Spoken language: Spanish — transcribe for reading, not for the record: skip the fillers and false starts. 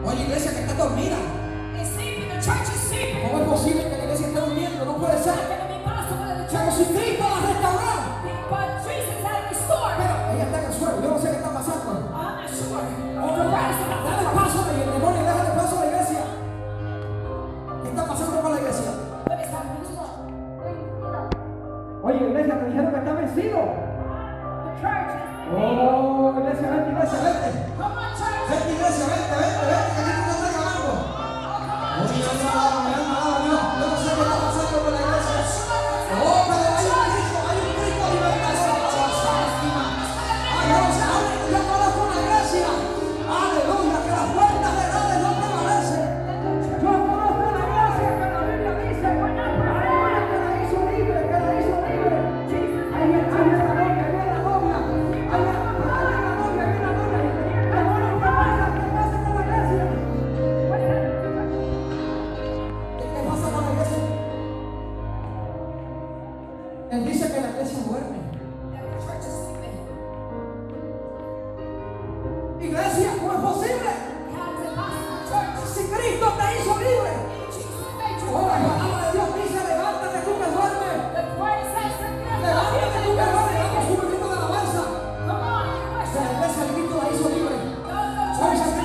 Oye, iglesia que está dormida. Is sleeping. The church is sleeping. ¿Cómo es posible que la iglesia esté durmiendo? No puede It's ser. not going to be possible that the Pero church si is Cristo sleeping. la restauró. But Jesus had restored. Pero ella está en el suelo. Yo no sé qué está pasando. I'm not sure. Oh, dale paso a la demonio, déjale paso a la iglesia. ¿Qué está pasando con la iglesia? What is happening? Oye, iglesia, te dijeron que está vencido. The church is sleeping. Oh, iglesia, vente, iglesia, vente. Come on, church. Vente, iglesia, vente, vente, vente, que aquí tú te estás ganando. Oye, mi alma, Dios. Yo no sé qué está pasando con la iglesia. Oh, pero hay un Cristo de libertación. Ay, yo conozco una iglesia. Aleluya, que las puertas de Hades no prevalecen. Yo conozco una iglesia que la Biblia dice, aleluya, que la hizo libre, que la hizo libre. Ahí viene la novia, ahí viene la novia. Ahí viene la novia, ahí viene la novia. Pero ¿qué pasa con la iglesia? ¿Qué pasa con la iglesia? Él dice que la iglesia duerme. The church is sleeping. Iglesia, ¿cómo es posible? How is it possible? Church. Si Cristo te hizo libre. Jesus made you Oh, la free. palabra de Dios dice, levántate tú que duermes. The word says to get up. Levántate tú que duermes. Damos un grito de alabanza. Come on, you Que worship. la iglesia, el Cristo la hizo libre. The Hoy se church